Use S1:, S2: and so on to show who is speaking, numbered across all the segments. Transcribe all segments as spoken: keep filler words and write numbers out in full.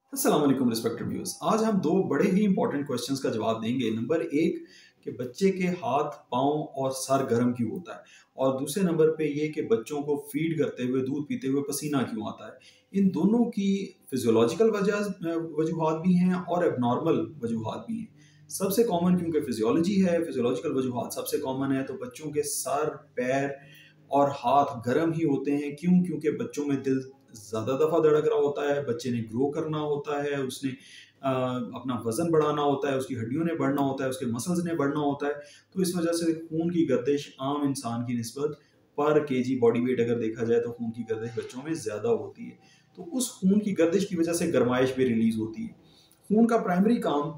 S1: अस्सलाम वालेकुम respected viewers. आज हम दो बड़े ही इंपॉर्टेंट क्वेश्चंस का जवाब देंगे। नंबर एक कि बच्चे के हाथ, पाँव और सर गर्म क्यों होता है, और दूसरे नंबर पे ये कि बच्चों को फीड करते हुए, दूध पीते हुए पसीना क्यों आता है। इन दोनों की फिजियोलॉजिकल वजह वजूहात भी हैं और एबनॉर्मल वजूहात भी हैं। सबसे कॉमन क्योंकि फिजियोलॉजी है, फिजियोलॉजिकल वजूहात सबसे कॉमन है, तो बच्चों के सर, पैर और हाथ गर्म ही होते हैं। क्यों? क्योंकि बच्चों में दिल ज़्यादा दफ़ा धड़क रहा होता है, बच्चे ने ग्रो करना होता है, उसने अ, अपना वज़न बढ़ाना होता है, उसकी हड्डियों ने बढ़ना होता है, उसके मसल्स ने बढ़ना होता है। तो इस वजह से खून की गर्दिश आम इंसान की निस्बत पर केजी बॉडी वेट अगर देखा जाए तो खून की गर्दिश बच्चों में ज़्यादा होती है। तो उस खून की गर्दिश की वजह से गर्माइश भी रिलीज़ होती है। खून का प्राइमरी काम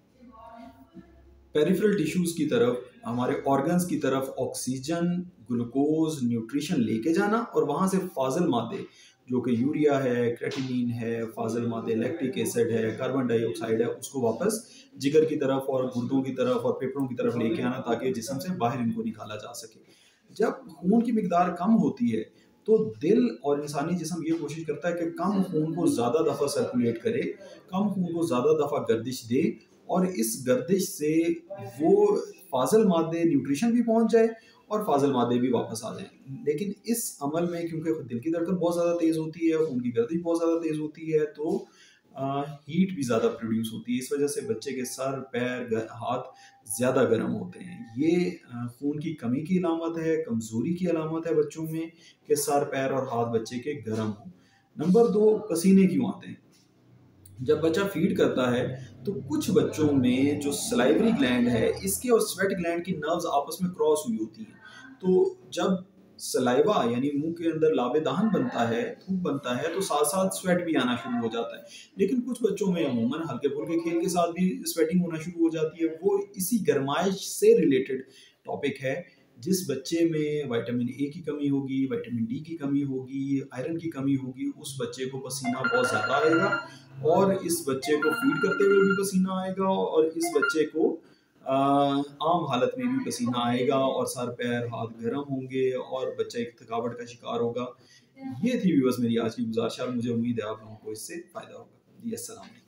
S1: पेरिफेरल टिश्यूज़ की तरफ, हमारे ऑर्गन्स की तरफ ऑक्सीजन, ग्लूकोज़, न्यूट्रिशन लेके जाना और वहाँ से फ़ाज़िल मादे जो कि यूरिया है, क्रेटिनिन है, फ़ाज़िल मादे लैक्टिक एसिड है, कार्बन डाइऑक्साइड है, उसको वापस जिगर की तरफ और गुर्दों की तरफ और फेफड़ों की तरफ लेके आना ताकि जिस्म से बाहर इनको निकाला जा सके। जब खून की मिकदार कम होती है तो दिल और इंसानी जिस्म ये कोशिश करता है कि कम खून को ज़्यादा दफ़ा सर्कुलेट करे, कम खून को ज़्यादा दफ़ा गर्दिश दे और इस गर्दिश से वो फ़ाज़िल मादे न्यूट्रिशन भी पहुँच जाए और फ़ाज़िल मादे भी वापस आ जाएँ। लेकिन इस अमल में क्योंकि दिल की धड़कन बहुत ज़्यादा तेज़ होती है, खून की गर्दिश बहुत ज़्यादा तेज़ होती है, तो अ, हीट भी ज़्यादा प्रोड्यूस होती है। इस वजह से बच्चे के सर, पैर, ग हाथ ज़्यादा गर्म होते हैं। ये अ, खून की कमी की अलामत है, कमज़ोरी की अलामत है बच्चों में कि सर, पैर और हाथ बच्चे के गर्म हों। नंबर दो, पसीने क्यों आते हैं? जब बच्चा फीड करता है तो कुछ बच्चों में जो सलाइवरी ग्लैंड है, इसके और स्वेट ग्लैंड की नर्व्स आपस में क्रॉस हुई होती हैं। तो जब सलाइवा यानी मुंह के अंदर लाबे दहन बनता है, थूक बनता है, तो साथ साथ स्वेट भी आना शुरू हो जाता है। लेकिन कुछ बच्चों में अमूमन हल्के फुल्के खेल के साथ भी स्वेटिंग होना शुरू हो जाती है। वो इसी गर्माइश से रिलेटेड टॉपिक है। जिस बच्चे में विटामिन ए की कमी होगी, विटामिन डी की कमी होगी, आयरन की कमी होगी, उस बच्चे को पसीना बहुत ज़्यादा आएगा और इस बच्चे को फीड करते हुए भी पसीना आएगा और इस बच्चे को आ, आम हालत में भी पसीना आएगा और सर, पैर, हाथ गर्म होंगे और बच्चा एक थकावट का शिकार होगा। ये थी व्यूअर्स मेरी आज की गुजारिश। मुझे उम्मीद है आप लोगों को इससे फ़ायदा होगा। जी, अस्सलाम वालेकुम।